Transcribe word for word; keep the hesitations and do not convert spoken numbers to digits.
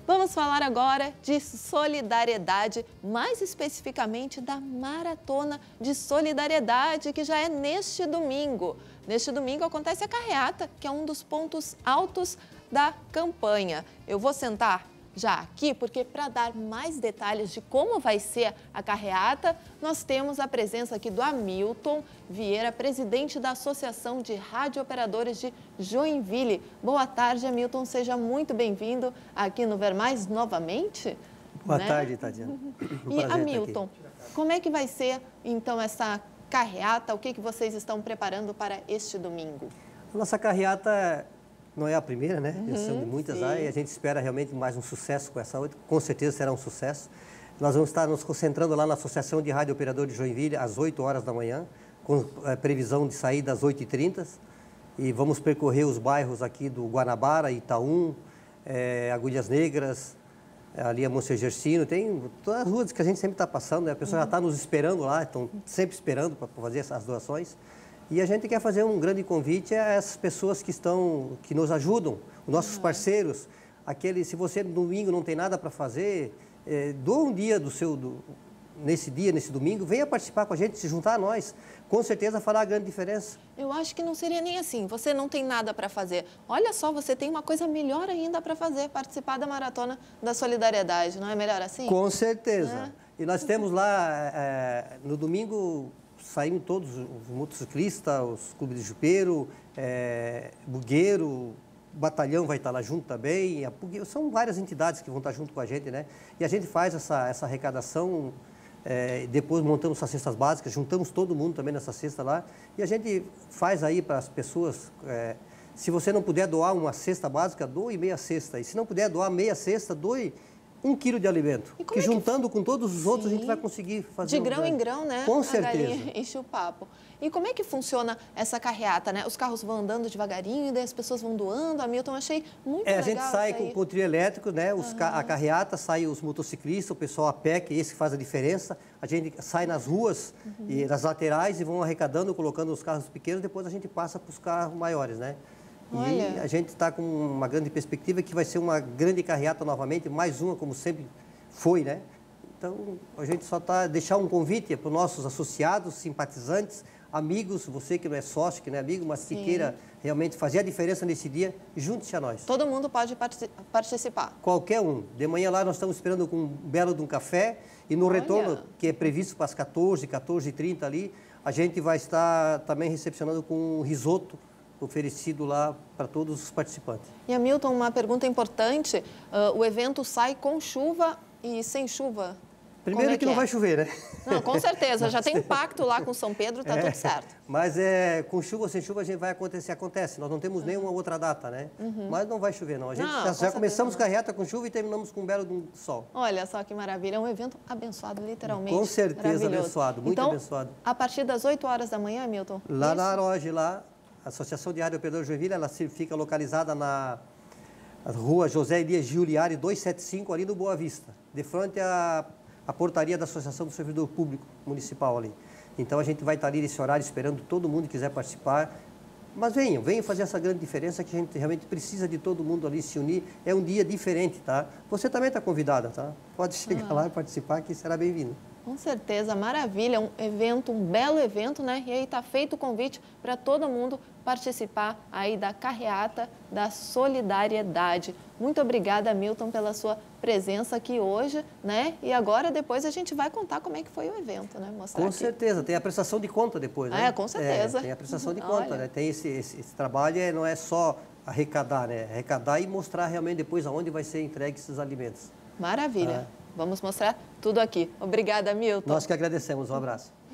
Vamos falar agora de solidariedade, mais especificamente da Maratona de Solidariedade, que já é neste domingo. Neste domingo acontece a carreata, que é um dos pontos altos da campanha. Eu vou sentar já aqui, porque para dar mais detalhes de como vai ser a carreata, nós temos a presença aqui do Hamilton Vieira, presidente da Associação de Radiooperadores de Joinville. Boa tarde, Hamilton, seja muito bem-vindo aqui no Ver Mais novamente. Boa né? tarde, Tatiana. Um e, Hamilton, como é que vai ser, então, essa carreata? O que, que vocês estão preparando para este domingo? A nossa carreata não é a primeira, né? Uhum, são de muitas sim. aí, e a gente espera realmente mais um sucesso com essa outra, com certeza será um sucesso. Nós vamos estar nos concentrando lá na Associação de Radiooperadores de Joinville às oito horas da manhã, com a previsão de saída às oito e trinta, e vamos percorrer os bairros aqui do Guanabara, Itaú, é, Agulhas Negras, ali a Monsergercino, tem todas as ruas que a gente sempre está passando, né? A pessoa uhum. já está nos esperando lá, estão sempre esperando para fazer essas doações. E a gente quer fazer um grande convite a essas pessoas que estão, que nos ajudam, os nossos uhum. parceiros. Aquele, se você no domingo não tem nada para fazer, é, doa um dia do seu, do, nesse dia, nesse domingo, venha participar com a gente, se juntar a nós. Com certeza fará a grande diferença. Eu acho que não seria nem assim, você não tem nada para fazer. Olha só, você tem uma coisa melhor ainda para fazer, participar da Maratona da Solidariedade, não é melhor assim? Com certeza. É. E nós temos lá, é, no domingo, saímos todos, os motociclistas, os clubes de jupeiro, é, bugueiro, batalhão vai estar lá junto também, a, são várias entidades que vão estar junto com a gente, né? E a gente faz essa, essa arrecadação, é, depois montamos essas cestas básicas, juntamos todo mundo também nessa cesta lá, e a gente faz aí para as pessoas, é, se você não puder doar uma cesta básica, doe meia cesta, e se não puder doar meia cesta, doe um quilo de alimento, que juntando que... com todos os outros Sim. a gente vai conseguir fazer... De grão um... em grão, né? Com a certeza. Enche o papo. E como é que funciona essa carreata, né? Os carros vão andando devagarinho, e daí as pessoas vão doando. Hamilton, achei muito é, legal. A gente sai com o trio elétrico, né? Os, uhum. A carreata, sai os motociclistas, o pessoal a pé, que é esse que faz a diferença. A gente sai nas ruas uhum. e nas laterais e vão arrecadando, colocando os carros pequenos, depois a gente passa para os carros maiores, né? Olha. E a gente está com uma grande perspectiva que vai ser uma grande carreata novamente, mais uma, como sempre foi, né? Então, a gente só está deixar um convite para os nossos associados, simpatizantes, amigos, você que não é sócio, que não é amigo, mas que Sim. queira realmente fazer a diferença nesse dia, junte-se a nós. Todo mundo pode participar? Qualquer um. De manhã lá nós estamos esperando com um belo de um café e no Olha. retorno, que é previsto para as quatorze, quatorze e trinta ali, a gente vai estar também recepcionando com um risoto oferecido lá para todos os participantes. E, Hamilton, uma pergunta importante, uh, o evento sai com chuva e sem chuva? Primeiro é que, que não é? vai chover, né? Não, com certeza, já tem um pacto lá com São Pedro, está é, tudo certo. Mas é, com chuva ou sem chuva a gente vai acontecer, acontece, nós não temos uhum. nenhuma outra data, né? Uhum. Mas não vai chover não, a gente não, já, já começamos não. carreata com chuva e terminamos com um belo do sol. Olha só que maravilha, é um evento abençoado, literalmente. Com certeza abençoado, muito então, abençoado. A partir das oito horas da manhã, Hamilton? Lá Isso? na Aroge, lá, a Associação de Radiooperadores de Joinville, ela fica localizada na rua José Elias Giuliari, duzentos e setenta e cinco, ali no Boa Vista, de frente à, à portaria da Associação do Servidor Público Municipal ali. Então a gente vai estar ali nesse horário esperando todo mundo que quiser participar. Mas venham, venham fazer essa grande diferença que a gente realmente precisa de todo mundo ali se unir. É um dia diferente, tá? Você também está convidada, tá? Pode chegar ah. lá e participar que será bem-vindo. Com certeza, maravilha, um evento, um belo evento, né? E aí está feito o convite para todo mundo participar aí da carreata da Solidariedade. Muito obrigada, Hamilton, pela sua presença aqui hoje, né? E agora, depois, a gente vai contar como é que foi o evento, né? Mostrar com aqui. certeza, tem a prestação de conta depois, né? É, com certeza. É, tem a prestação de conta, Olha. né? Tem esse, esse, esse trabalho, não é só arrecadar, né? Arrecadar e mostrar realmente depois aonde vai ser entregue esses alimentos. Maravilha. Ah. Vamos mostrar tudo aqui. Obrigada, Hamilton. Nós que agradecemos. Um abraço.